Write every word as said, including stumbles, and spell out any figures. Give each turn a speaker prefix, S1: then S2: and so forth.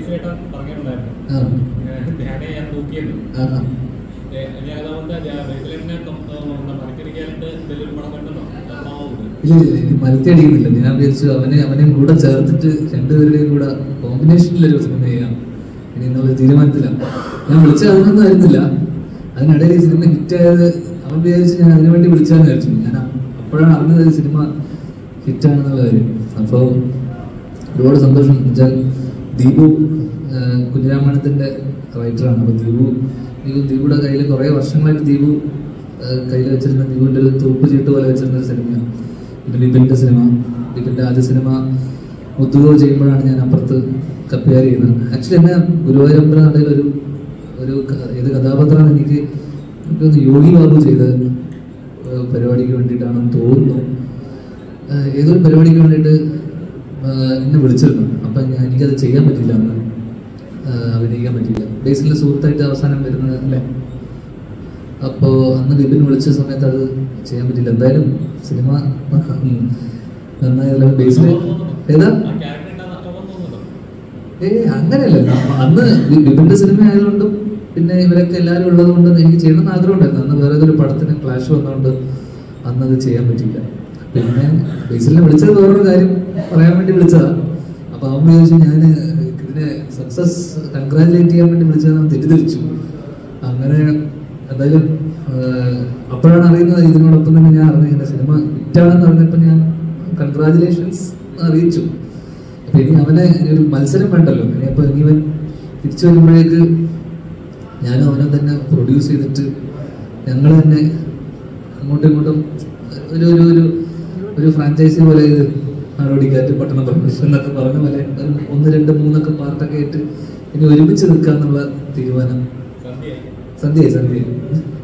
S1: ബേസിലേട്ടൻ പറഞ്ഞിട്ടുണ്ടായിരുന്നു ധ്യാനെ ഞാൻ തൂക്കിയത്
S2: മരത്തി അടിക്കുന്നില്ല. ഞാൻ വിചാരിച്ചു അവനെ അവനെയും കൂടെ ചേർത്തിട്ട് രണ്ടുപേരുടെയും കൂടെ കോമ്പിനേഷനിലൊരു സിനിമ ചെയ്യാം ഇനി എന്നുള്ള തീരുമാനത്തിലാണ്. ഞാൻ വിളിച്ചത് അതിനൊന്നും ആയിരുന്നില്ല. അതിനിടയിൽ ഈ സിനിമ ഹിറ്റായത് അവൻ വിചാരിച്ച് ഞാൻ അതിനു വേണ്ടി വിളിച്ചാന്ന് വിചാരിച്ചു. ഞാൻ അപ്പോഴാണ് അറിഞ്ഞത് സിനിമ ഹിറ്റാണെന്നുള്ള കാര്യം. അപ്പോൾ ഒരുപാട് സന്തോഷം. എന്നുവെച്ചാൽ ദീപു കുഞ്ഞിരാമായണത്തിൻ്റെ റൈറ്ററാണ്. അപ്പോൾ ദീപു ദീപു ദീപുടെ കയ്യിൽ കുറേ വർഷങ്ങളായിട്ട് ദീപു കയ്യിൽ വെച്ചിരുന്ന ദീപുവിൻ്റെ ഒരു തൂപ്പ് ചീട്ട് പോലെ വെച്ചിരുന്ന ഒരു സിനിമയാണ് പിന്നെ ബിപിൻ്റെ സിനിമ. ബിപിൻ്റെ ആദ്യ സിനിമ മുത്തുകോ ചെയ്യുമ്പോഴാണ് ഞാൻ അപ്പുറത്ത് കപ്പയാർ ചെയ്യുന്നത്. ആക്ച്വലി എന്നെ ഗുരുവായൂരമ്പല നടയിൽ ഒരു ഒരു ഏത് കഥാപാത്രമാണ് എനിക്ക് എനിക്കൊന്ന് യോഗി ബാബു ചെയ്ത പരിപാടിക്ക് വേണ്ടിയിട്ടാണെന്ന് തോന്നുന്നു. ഏതൊരു പരിപാടിക്ക് വേണ്ടിയിട്ട് എന്നെ വിളിച്ചിരുന്നു. അപ്പം ഞാൻ എനിക്കത് ചെയ്യാൻ പറ്റില്ല, അന്ന് അഭിനയിക്കാൻ പറ്റില്ല. ബേസിലെ സുഹൃത്തായിട്ട് അവസാനം വരുന്നത് അല്ലേ. അപ്പോൾ അന്ന് വിപിൻ വിളിച്ച സമയത്ത് അത് ചെയ്യാൻ പറ്റില്ല. എന്തായാലും സിനിമ നന്നായല്ലോ. ബേസിൽ ഏതാ ഏ അങ്ങനെയല്ല. അന്ന് വിപിൻ്റെ സിനിമ ആയതുകൊണ്ടും പിന്നെ ഇവരൊക്കെ എല്ലാവരും ഉള്ളത് കൊണ്ട് എനിക്ക് ചെയ്യണമെന്ന് ആഗ്രഹം ഉണ്ടായിരുന്നു. അന്ന് വേറെ ഏതൊരു പടത്തിന് ക്ലാഷ് വന്നതുകൊണ്ട് അന്നത് ചെയ്യാൻ പറ്റില്ല. പിന്നെ ബേസിലിനെ വിളിച്ചത് വേറൊരു കാര്യം പറയാൻ വേണ്ടി വിളിച്ചതാണ്. അപ്പോൾ അവൻ വിചാരിച്ചു ഞാൻ ഇതിനെ സക്സസ് കൺഗ്രാജുലേറ്റ് ചെയ്യാൻ വേണ്ടി വിളിച്ചതെന്ന് തെറ്റിദ്ധരിച്ചു. അങ്ങനെ എന്തായാലും അപ്പോഴാണ് അറിയുന്നത്. ഇതിനോടൊപ്പം തന്നെ ഞാൻ അറിഞ്ഞു ഇങ്ങനെ സിനിമ ഹിറ്റാണെന്ന് അറിഞ്ഞപ്പോൾ ഞാൻ കൺഗ്രാജുലേഷൻസ് അറിയിച്ചു. അപ്പം ഇനി അവനെ ഒരു മത്സരം വേണ്ടല്ലോ. ഇനിയപ്പോൾ ഇനി ഇവൻ തിരിച്ചു വരുമ്പോഴേക്ക് ഞാനും അവനെ തന്നെ പ്രൊഡ്യൂസ് ചെയ്തിട്ട് ഞങ്ങൾ തന്നെ അങ്ങോട്ടും ഇങ്ങോട്ടും ഒരു ഒരു ഒരു ഒരു ഫ്രാഞ്ചൈസി പോലെ ഇത് നാടോടിക്കാറ്റ് പട്ടണ പ്രൊഫഷൻ എന്നൊക്കെ പറഞ്ഞ പോലെ ഒന്ന് രണ്ട് മൂന്നൊക്കെ പാർട്ടൊക്കെ ആയിട്ട് ഇനി ഒരുമിച്ച് നിൽക്കുക എന്നുള്ള തീരുമാനം. സന്ധ്യയായി സന്ധ്യയായി